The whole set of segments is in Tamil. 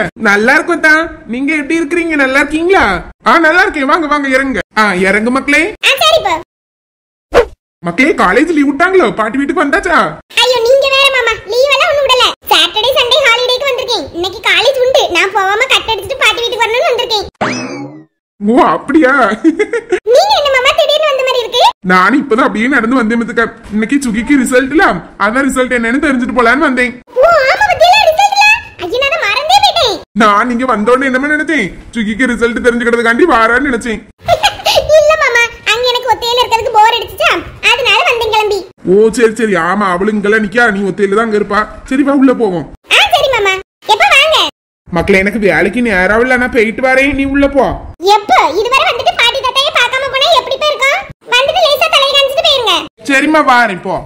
நல்லா இருக்கும் தான். நீங்க எப்படி இருக்கிறீங்க? நல்லா இருக்கீங்களா? நல்லா இருக்கேன். வாங்க வாங்க இறங்க. இறங்கு மக்களே. மக்களே காலேஜ் லீவ் விட்டாங்களோ? பாட்டி வீட்டுக்கு வந்தாச்சா? ஐயோ நீங்க வேற மாமா, லீவ் எல்லாம் ஒண்ணு விடல. சாட்டர்டே சண்டே ஹாலிடேக்கு வந்திருக்கேன். இன்னைக்கு காலேஜ் உண்டு. நான் போகாம கட் அடிச்சிட்டு பாட்டி வீட்டுக்கு வரணும்னு வந்திருக்கேன். ஓ அப்படியா? நீங்க என்ன மாமா திடீர்னு வந்த மாதிரி இருக்கு? நான் இப்பதான் அப்படியே நடந்து வந்தேன். இன்னைக்கு சுகிக்கு ரிசல்ட்ல அதான் ரிசல்ட் என்னன்னு தெரிஞ்சுட்டு போலான்னு வந்தேன். ஓ ஆமா பத்தியில ரிசல்ட்ல. ஐயா நான் மறந்தே போயிட்டேன். நான் நீங்க வந்தோடனே என்ன நினைச்சேன்? சுகிக்கு ரிசல்ட் தெரிஞ்சுக்கிறதுக்காண்டி வாரான்னு நினைச்சேன். இல்ல மாமா, அங்க எனக்கு ஒத்தையில இருக்கிறதுக்கு போர் அடிச்சுச்சா, அதனால வந்தேன் கிளம்பி. ஓ சரி சரி. ஆமா அவளும் இங்கெல்லாம் நிக்கா, நீ ஒத்தையில தான் அங்க இருப்பா. சரி வா உள்ள போவோம். சரி மாமா. எப்ப வாங்க? மக்களே எனக்கு வேலைக்கு நேரம் இல்ல, நான் போயிட்டு வரேன். நீ உள்ள போ. எப்ப இதுவரை வந்துட்டு பாட்டி தாத்தாயை பார்க்காம போனா எப்படி போயிருக்கோம்? வந்துட்டு லேசா தலைய காஞ்சிட்டு போயிருங்க. சரிம்மா வாரேன் போ.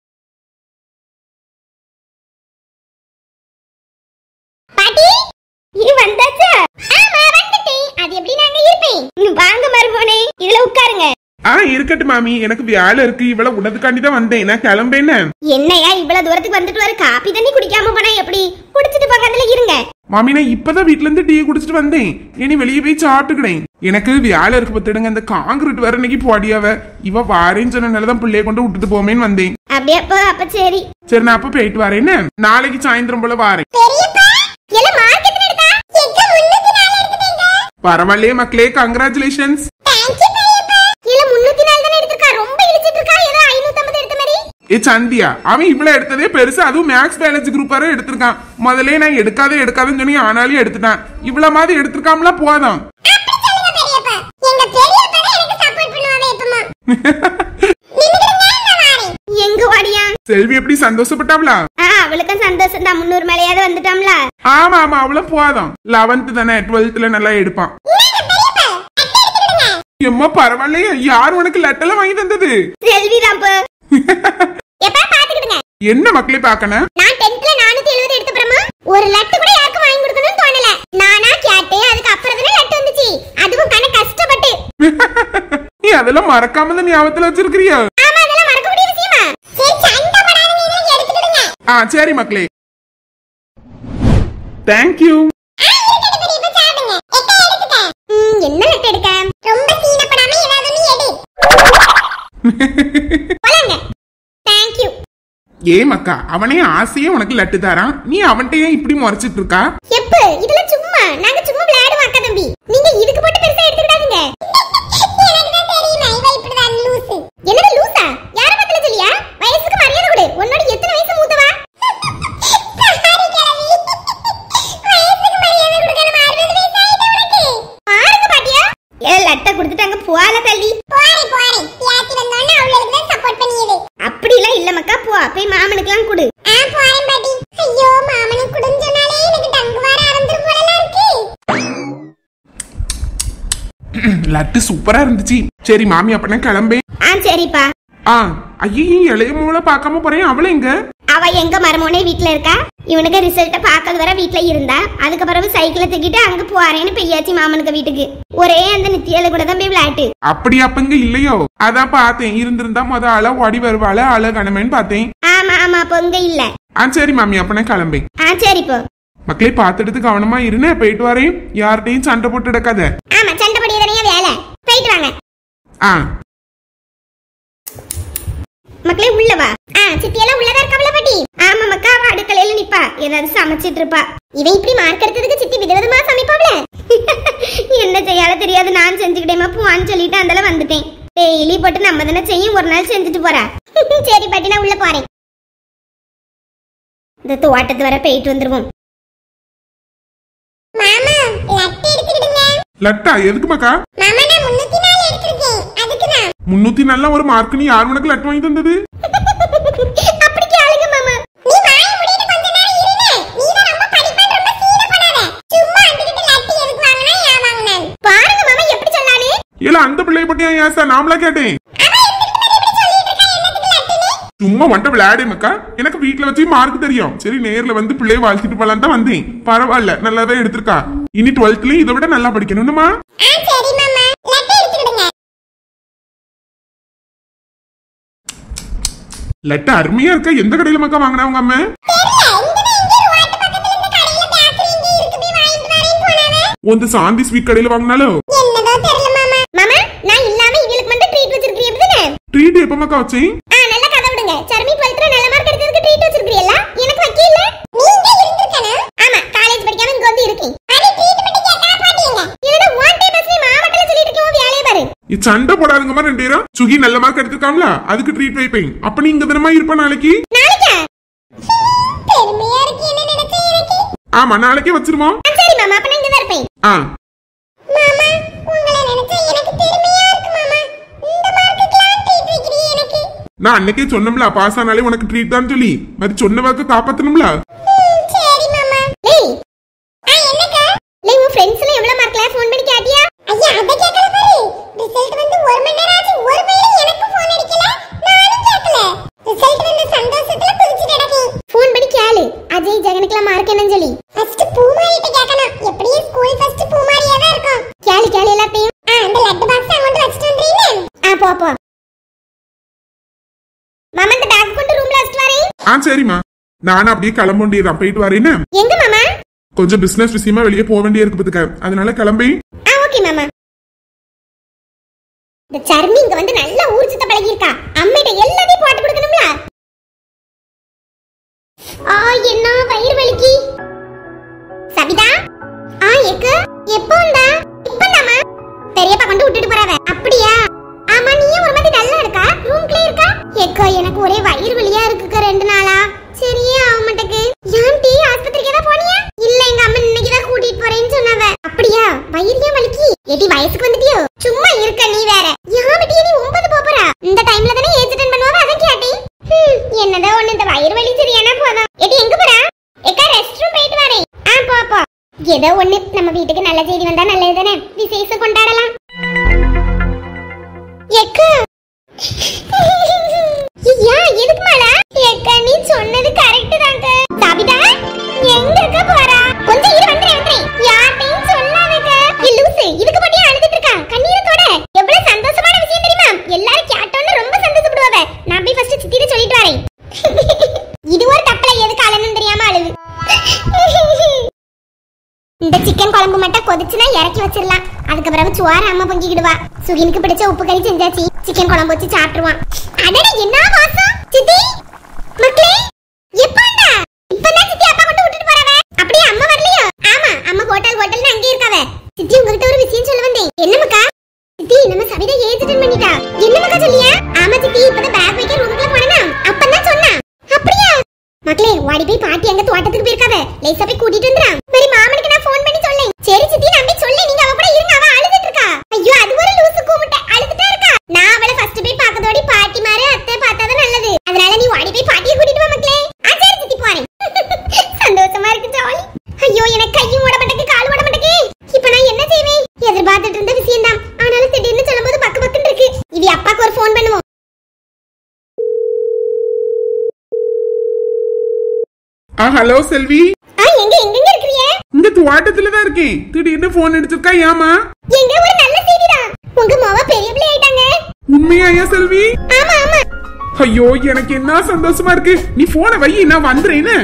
பாட்டி இது வந்தாச்சா? ஆமா வந்துட்டேன். அது எப்படி நாங்க இருப்பேன்? வாங்க மருமோனே, இதுல உட்காருங்க. இருக்கட்டும் மாமி, எனக்கு வேலை இருக்கு. இவ்வளவு உனதுக்காண்டி தான் வந்தேன். நான் கிளம்பேன்னு. என்னையா இவ்வளவு தூரத்துக்கு வந்துட்டு வர? காப்பி தண்ணி குடிக்காம போனா எப்படி? குடிச்சிட்டு பக்கத்துல இருங்க. மாமி நான் இப்பதான் வீட்ல இருந்து டீ குடிச்சிட்டு வந்தேன். இனி வெளியே போய் சாப்பிட்டுக்கிறேன். எனக்கு வேலை இருக்கு பத்துடுங்க. இந்த காங்கிரீட் வேற இன்னைக்கு போடியாவ. இவ வாரேன்னு சொன்னனாலதான் பிள்ளைய கொண்டு விட்டுட்டு போமேன்னு வந்தேன். அப்படியே அப்ப சரி சரி நான் அப்ப போயிட்டு வரேன்னு. நாளைக்கு சாயந்தரம் போல வாரேன். பரவாயில்லையே மக்களே, கங்க்ராச்சுலேஷன்ஸ். ஏ சந்தியா, அவன் இவ்வளவு எடுத்ததே பெருசு. அதுவும் மேக்ஸ் பயாலஜி குரூப் வரை எடுத்திருக்கான். முதல்ல நான் எடுக்காதுன்னு சொல்லி ஆனாலும் எடுத்துட்டான். இவ்வளவு மாதிரி எடுத்திருக்காமல போதும். செல்வி எப்படி சந்தோஷப்பட்டாவளா? அவளுக்கு சந்தோஷம் தான். 300 மேலையாவது வந்துட்டாம்ல. ஆமா ஆமா அவளும் போதும். 11th தானே, 12th நல்லா எடுப்பான். எம்மா பரவாயில்லையே. யார் உனக்கு லெட்டர்ல வாங்கி தந்தது? செல்வி தான். என்ன மக்களே பாக்கணும்? நான் 10th 470 எடுத்த பிரமா ஒரு லட்டு கூட யாருக்கும் வாங்கி கொடுக்கணும்னு தோணல. நானா கேட்டேன். அதுக்கு அப்புறம் தான லட்டு வந்துச்சு. அதுவும் கண கஷ்டப்பட்டு. நீ அதெல்லாம் மறக்காம தான் ஞாபகத்துல வச்சிருக்கிறியா? ஆமா அதெல்லாம் மறக்க முடிய விஷயமா? சரி சண்டை போடாதீங்க, நீங்க எடுத்துடுங்க. சரி மக்களே. Thank you. என்ன லட்டு எடுக்க? ரொம்ப சீனப்படாம ஏதாவது நீ எடு. போலாங்க. Thank you. ஏ மக்கா, அவனே ஆசையே உனக்கு லட்டு தரான். நீ அவன்கிட்ட ஏன் இப்படி முறைச்சிட்டு இருக்கா? எப்ப இதெல்லாம் சும்மா நாங்க சும்மா விளையாடுவோம் அக்கா தம்பி. நீங்க இதுக்கு போட்டு பெருசா எடுத்துக்கிடாதீங்க. எனக்கு தான் தெரியுமா இவ இப்படிதான் லூசு. என்னது லூசா? யார பத்தல சொல்லியா? வயசுக்கு மரியாதை கொடு. உன்னோட எத்தனை வயசு மூத்தவா? சாரி கிழவி. வயசுக்கு மரியாதை கொடுக்கணும். 60 வயசு ஆயிட்ட உனக்கு. பாருங்க பாட்டியா. லட்ட கொடுத்துட்டாங்க போல தள்ளி. போறே பியாத்தி வந்தோனே அவளுக்கு தான் சப்போர்ட் பண்ணியது. அப்படிலாம் இல்ல மக்கா, போ போய் மாமனுக்குலாம் கொடு. போறேன் பாட்டி. ஐயோ மாமனுக்கு கொடுன்னு சொன்னாலே எனக்கு டங்கு வர ஆரம்பிச்சிரும் போல இருக்கு. லட்டு சூப்பரா இருந்துச்சு. சரி மாமி அப்பனா கிளம்பே. சரிப்பா. ஐயே இளைய மூளை பார்க்காம போறேன். அவள எங்க? அவ எங்க மருமோனே வீட்ல இருக்கா. இவனுக்கு ரிசல்ட்ட பார்க்க வர வீட்ல இருந்தா. அதுக்கு பிறகு சைக்கிளை தூக்கிட்டு அங்க போறேன்னு பெய்யாச்சு மாமனுக்கு வீட்டுக்கு. ஒரே அந்த நித்தியால கூட தான் போய் விளையாட்டு. அப்படி அப்பங்க இல்லையோ? அதான் பார்த்தேன். இருந்திருந்தா முத ஆள ஓடி வருவாள ஆள கணமேன்னு பார்த்தேன். ஆமா அப்ப இங்க இல்ல. சரி மாமி அப்பனா கிளம்பே. சரிப்போ. மக்களே பார்த்துட்டு கவனமா இருன்னு. போயிட்டு வரேன். யார்கிட்டையும் சண்டை போட்டு எடுக்காத. ஆமா சண்டை போடியதானே வேலை. போயிட்டு வாங்க. மக்களே உள்ள வா. சித்தியெல்லாம் உள்ளதா இருக்கவள பாட்டி? ஆமா மக்கா, அவ அடுக்கலையில நிப்பா. ஏதாவது சமைச்சிட்டு இருப்பா. இவன் இப்படி மார்க் எடுத்ததுக்கு சித்தி விதவிதமா சமைப்பாவல. என்ன செய்யால தெரியாது. நான் செஞ்சுக்கிட்டேமா பூவான்னு சொல்லிட்டு அந்தல வந்துட்டேன். டெய்லி போட்டு நம்ம தானே செய்யும். ஒரு நாள் செஞ்சுட்டு போறா. சரி பாட்டி நான் உள்ள போறேன். இந்த தோட்டத்து வர போயிட்டு வந்துருவோம். மாமா லட்டு எடுத்துக்கிடுங்க. லட்டா எதுக்கு மக்கா? மாமா நான் 304 எடுத்துர்க்கேன். அதுக்கு தான் 304 ஒரு மார்க். நீ யார் உனக்கு லட்டு வாங்கி தந்தது? அப்படி கேளுங்க மாமா. நீ வாயை மூடிட்டு கொஞ்ச நேரம் இருங்க. நீ தான் ரொம்ப படிப்பேன் ரொம்ப சீன பண்ணாத. சும்மா அந்திக்கிட்டு லட்டு எதுக்கு வாங்குனா ஏன் வாங்குனேன்? பாருங்க மாமா எப்படி சொன்னானே. இல்ல அந்த பிள்ளைய பத்தி ஏன் ஏசா? நாமளா கேட்டேன். சும்மா வண்ட விளையாடே மக்கா. எனக்கு வீட்டுல வச்சு மார்க் தெரியும். சரி நேர்ல வந்து பிள்ளைய வாழ்த்திட்டு போலாம் தான் வந்தேன். பரவாயில்ல நல்லாதான் எடுத்திருக்கா. இனி 12th இதை விட நல்லா படிக்கணும்மா. லட்டு அருமையா இருக்கா. எந்த கடையில மக்கா வாங்கினா உங்க அம்மா? உன் சாந்தி ஸ்வீட் கடையில வாங்கினாலோ என்னதோ தெரியல மாமா. மாமா நான் இல்லாம இவளுக்கு மட்டும் ட்ரீட் வச்சிருக்கீங்க அப்படிதானே? ட்ரீட் எப்பமாக்கா வச்சேன்? நல்ல கதை விடுங்க. சர்மி 12th நல்ல மார்க் எடுத்ததுக்கு ட்ரீட் வச்சிருக்கீங்களா? எனக்கு வைக்கல. நீங்க இருந்திருக்கனா? ஆமா காலேஜ் படிக்காம இங்க வந்து இருக்கேன். அது ட்ரீட் மட்டும் கேட்டா பாட்டீங்க. இல்லனா ஒன் டே பஸ் மாமட்டல சொல்லிட்டு இருக்கீங்க வேலைய பாரு. சண்டை போடாதுங்க மாதிரி 2 பேரும். சுகி நல்ல மார்க் எடுத்துக்காமல அதுக்கு ட்ரீட் வைப்பேன். அப்ப நீ இங்க தினமா இருப்ப நாளைக்கு? நாளைக்கா? பெருமையா இருக்கு என்ன நினைச்சேன் எனக்கு. ஆமா நாளைக்கே வச்சிருமா? சரி மாமா அப்ப நான் இங்க தான் இருப்பேன். மாமா உங்களை நினைச்சா எனக்கு பெருமையா இருக்கு மாமா. இந்த மார்க்குக்குலாம் ட்ரீட் வைக்கிறீங்க எனக்கு. நான் அன்னைக்கே சொன்னோம்ல பாஸ் ஆனாலே உனக்கு ட்ரீட் தான் சொல்லி மாதிரி சொன்ன வாக்கு காப்பாத்தணும்ல. சரி மாமா. லேய் என்னக்கா? லேய் உன் ஃப்ரெண்ட்ஸ்ல எவ்வளவு மார்க்ல ஃபோன் பண்ணி கேட்டியா? ஐயா அத கேக்கல பாரு. ரிசல்ட் வந்து 1 மணி நேரம் ஆச்சு. ஒரு வேளை எனக்கு ஃபோன் அடிக்கல. நானும் கேக்கல. ரிசல்ட் வந்து சந்தோஷத்துல குளிச்சிட்டு கிடக்கேன். ஃபோன் பண்ணி கேளு. அஜய் ஜெகனுக்குலாம் மார்க் என்னன்னு சொல்லி. ஃபர்ஸ்ட் பூமாரிட்ட கேக்கணும். எப்படியும் ஸ்கூல் ஃபர்ஸ்ட் பூமாரியா தான் இருக்கும். கேளு எல்லாத்தையும். அந்த லட்டு பாக்ஸ் அங்க வந்து வச்சிட்டு வந்தீங்க. போ. மாமா இந்த பேக் கொண்டு ரூம்ல வச்சிட்டு வரேன். சரிம்மா நானும் அப்படியே கிளம்பிடுறேன். போயிட்டு வரேன்னு. எங்க மாமா? கொஞ்சம் பிசினஸ் விஷயமா வெளியே போக வேண்டிய இருக்கு பத்துக்க. அதனால கிளம்பி. ஓகே மாமா. இந்த சர்மி இங்க வந்து நல்ல ஊர் சுத்த பழகி இருக்கா. அம்மிட்ட எல்லாத்தையும் போட்டு கொடுக்கணும்ல. என்ன வயிறு வலிக்கு. சபிதா எக்கு எப்போ வந்தா? இப்பதாமா பெரியப்பா கொண்டு விட்டுட்டு போறவ. அப்படியா? ஆமா நீயும் ஒரு மாதிரி நல்லா இருக்கா. ரூம்க்குள்ளே இருக்கா. எக்கோ எனக்கு ஒரே வயிறு வலியா இருக்குக்க 2 நாளா. சரியே ஆக மாட்டேக்கு. ஏன்டி ஆஸ்பத்திரிக்கு தான் போனியா? இல்ல எங்க அம்மா இன்னைக்கு தான் கூட்டிட்டு போறேன்னு சொன்னாவ. அப்படியா? வயிறு ஏன் வலிக்கு? ஏடி வயசுக்கு வந்துட்டியோ? சும்மா இருக்க நீ வேற. யாமிட்டி நீ 9 போறா. இந்த டைம்ல தானே ஏஜ் அட்டெண்ட் பண்ணுவாவ. அத கேட்டேன். என்னடா ஒண்ணு இந்த வயிறு வலி சரியானா போதும். ஏடி எங்க போறா? ஏக்கா ரெஸ்ட் ரூம் போயிட்டு வரேன். போ. ஏதோ ஒண்ணு நம்ம வீட்டுக்கு நல்ல செய்தி வந்தா நல்லது தானே. விசேஷம் கொண்டாடலாம். ஏக்கா எதுக்கு மாலா? ஏக்கா நீ சொன்னது கரெக்ட் தாங்க. சாபிதா எங்க போறா? கொஞ்சம் இரு வந்துறேன். யார்ட்டையும் சொல்லாதங்க. லூசு இதுக்கு போட்டி அழுதுட்டு இருக்கா. கண்ணீரத்தோட எவ்வளவு சந்தோஷமான விஷயம் தெரியுமா? எல்லாரும் கேட்டோன்னு ரொம்ப சந்தோஷப்படுவாங்க. நான் போய் ஃபர்ஸ்ட் சித்திட்ட சொல்லிட்டு வரேன். இது ஒரு தப்பல எதுக்கு அழனும் தெரியாம அழுது. இந்த சிக்கன் குழம்பு மட்டும் கொதிச்சுனா இறக்கி வச்சிடலாம். அதுக்கு பிறகு சோறு அம்மா பொங்கிடுவா. சுகினுக்கு பிடிச்ச உப்பு கறி செஞ்சாச்சு. சிக்கன் குழம்பு வச்சு சாப்பிட்டுருவான். அடடே என்ன வாசம். சித்தி மக்களே எப்பண்டா? இப்பதான் சித்தி அப்பா கொண்டு விட்டுட்டு போறவ. அப்படியே அம்மா வரலையோ? ஆமா அம்மா ஹோட்டல்னு அங்கே இருக்காவ. சித்தி உங்ககிட்ட ஒரு விஷயம் சொல்ல வந்தேன். என்ன மக்கா? சித்தி நம்ம சவிதா ஏஜ் அட்டெண்ட் பண்ணிட்டா. என்ன மக்கா சொல்லியா? ஆமா சித்தி இப்பதான் பேக் வைக்க ரூமுக்குள்ள போறேனா அப்பதான் சொன்னா. அப்படியா? மக்களே ஓடி போய் பாட்டி அங்க தோட்டத்துக்கு போயிருக்காவ. லேசா போய் கூட்டிட்டு வந்துறா. சரி மாமனுக்கு நான் ஃபோன் பண்ணி சொல்லேன். சரி சித்தி நம்பி சொல்லு. நீங்க அவ கூட இருங்க. அவ அழுதுட்டு இருக்கா. ஐயோ அது ஒரு லூசு கூமுட்ட அழுதுட்டே இருக்கா. நான் அவளை ஃபர்ஸ்ட் போய் பார்க்கதோடி பாட்டி மாரே அத்தை பார்த்தாதான் நல்லது. அதனால நீ ஓடி போய் பாட்டியை கூட்டிட்டு வா மக்களே. சரி சித்தி போறேன். சந்தோஷமா இருக்கு ஜாலி. ஐயோ எனக்கு கையும் ஓட மாட்டேங்குது கால் ஓட மாட்டேங்குது. இப்போ நான் என்ன செய்வேன்? எதிர்பார்த்துட்டு இருந்த விஷயம் தான். ஆனாலும் திடீர்னு சொல்லும்போது பக்கு பக்குன்னு இருக்கு. இது அப்பாக்கு ஒரு ஃபோன் பண்ணுவோம். ஹலோ செல்வி. எங்க இருக்கீங்க? இந்த தோட்டத்துல தான் இருக்கேன். திடீர்னு போன் அடிச்சிருக்கா. ஏமா? எங்க ஒரு நல்ல செய்திதான். உங்க மாமா பெரிய பிள்ளை ஆயிட்டாங்க. உண்மையா செல்வி? ஆமா. ஐயோ எனக்கு என்ன சந்தோஷமா இருக்கு. நீ போனை வை நான் வந்துறேன்னு.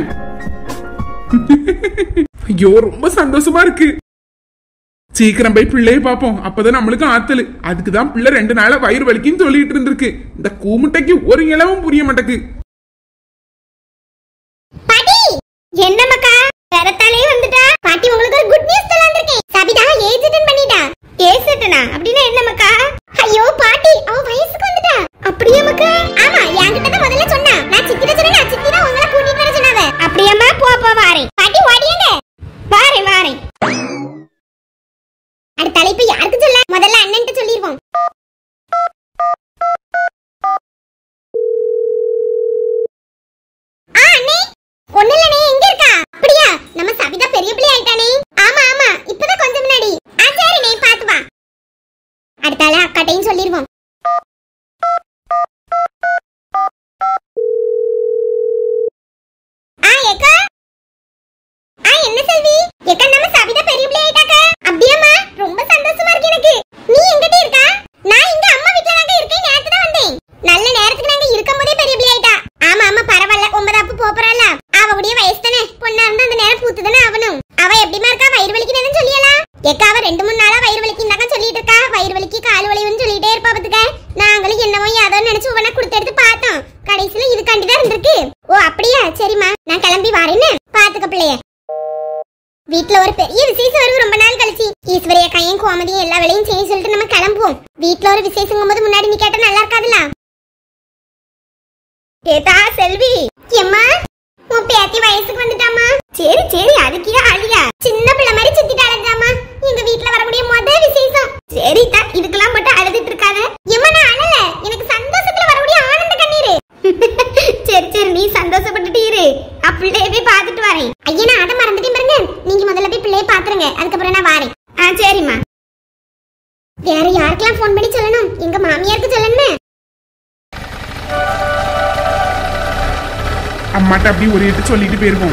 ஐயோ ரொம்ப சந்தோஷமா இருக்கு. சீக்கிரம் போய் பிள்ளைய பாப்போம். அப்பதான் நம்மளுக்கு ஆத்தலு. அதுக்குதான் பிள்ளை 2 நாளா வயிறு வலிக்குன்னு சொல்லிட்டு இருந்திருக்கு. இந்த கூமுட்டைக்கு ஒரு இளவும் புரிய மாட்டேக்கு. என்ன மக்கா வரத்தானே வந்துட்டா? பாட்டி உங்களுக்கு ஒரு குட் நியூஸ் சொல்ல வந்திருக்கேன். சபிதா ஏஜ் அட்டெண்ட் பண்ணிட்டா. ஏஜ் அட்டெண்டா? அப்படினா என்ன மக்கா? ஐயோ பாட்டி அவ வயசுக்கு வந்துட்டா. அப்படியே மக்கா? ஆமா என்கிட்ட தான் முதல்ல சொன்னா. நான் சித்திட்ட சொன்னா சித்தி தான் உங்களை கூட்டிட்டு வர சொன்னாவே. அப்படியேமா போ வாரேன். பாட்டி ஓடியங்க. வாரேன். அடுத்த தலைப்பு யாருக்கு சொல்ல? முதல்ல அண்ணன்ட்ட சொல்லிடுவோம். அண்ணே ஒண்ணு இல்லனே எங்க இருக்கா? வீட்ல ஒரு பெரிய விசேஷம் வருது ரொம்ப நாள் கழிச்சு. ஈஸ்வரிய கையும் கோமதியும் எல்லா வேலையும் செய்ய சொல்லிட்டு நம்ம கிளம்புவோம். வீட்ல ஒரு விசேஷம் போது முன்னாடி நீ கேட்டா நல்லா இருக்காதுல. ஏதா செல்வி எம்மா உன் பேத்தி வயசுக்கு வந்துட்டாமா. சரி சரி அதுக்கு அழியா சின்ன பிள்ளை மாதிரி சுத்திட்டாளம்மா. எங்க வீட்ல வரக்கூடிய முதல் விசேஷம். சரிதா இதுக்கெல்லாம் மட்டும் அழுதுட்டு இருக்காத. எம்மா நான் அழல, எனக்கு சந்தோஷத்துல வரக்கூடிய ஆனந்த கண்ணீர். சரி சரி நீ சந்தோஷப்பட்டுட்டு இரு, பிள்ளைய போய் பாத்துட்டு வரேன். ஐயா நான் அதை மறந்துட்டேன் பாருங்க, நீங்க முதல்ல போய் பிள்ளைய பாத்துருங்க, அதுக்கப்புறம் நான் வரேன். சரிம்மா. வேற யாருக்கெல்லாம் போன் பண்ணி சொல்லணும்? எங்க மாமியாருக்கு சொல்லணுமே. அம்மாட்ட அப்படி ஒரு எட்டு சொல்லிட்டு போயிருக்கோம்.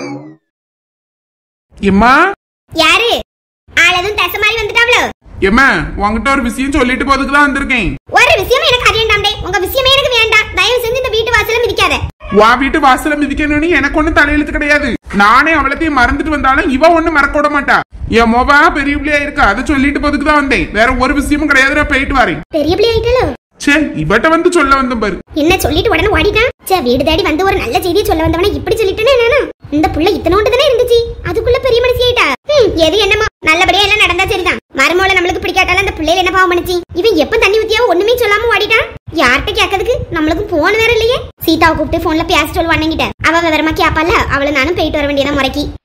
எம்மா யாரு ஆளதும் தச மாதிரி வந்துட்டாவளோ? எம்மா உங்ககிட்ட ஒரு விஷயம் சொல்லிட்டு போறதுக்கு தான் வந்திருக்கேன். ஒரு விஷயம் எனக்கு அறியண்டாம்டே, உங்க விஷயமே எனக்கு வேண்டாம். தயவு செஞ்சு இந்த வீட்டு வாசல்ல மிதிக்காத. வா வீட்டு வாசல்ல மிதிக்கணும்னு எனக்கு ஒண்ணு தலையெழுத்து கிடையாது. நானே அவளத்தையும் மறந்துட்டு வந்தாலும் இவ ஒண்ணு மறக்க விட மாட்டா. என் மொபா பெரிய பிள்ளையா இருக்கா, அதை சொல்லிட்டு போறதுக்கு தான் வந்தேன். வேற ஒரு விஷயமும் கிடையாது, நான் போயிட்டு வரேன். பெரிய பிள்ளை ஆயிட்டலோ? சே இவட்ட வந்து சொல்ல வந்த பாரு. என்ன சொல்லிட்டு உடனே ஓடிட்டான். சே வீடு தேடி வந்து ஒரு நல்ல செய்தியை சொல்ல வந்தவன இப்படி சொல்லிட்டேனே நானு. இந்த புள்ள இத்தனோண்டு தானே இருந்துச்சு, அதுக்குள்ள பெரிய மனுஷி ஆயிட்டா. எது என்னமா நல்லபடியா எல்லாம் நடந்தா சரிதான். மருமோல நம்மளுக்கு பிடிக்காட்டால அந்த பிள்ளைல என்ன பாவம் பண்ணுச்சு? இவன் எப்ப தண்ணி ஊத்தியாவோ ஒண்ணுமே சொல்லாம ஓடிட்டான். யார்கிட்ட கேட்கறதுக்கு? நம்மளுக்கு போன் வேற இல்லையே. சீதாவை கூப்பிட்டு போன்ல பேச சொல்லுவான்கிட்ட அவ விவரமா கேப்பால. அவளை நானும் போயிட்டு வர வேண்டியதான் முறைக்கு.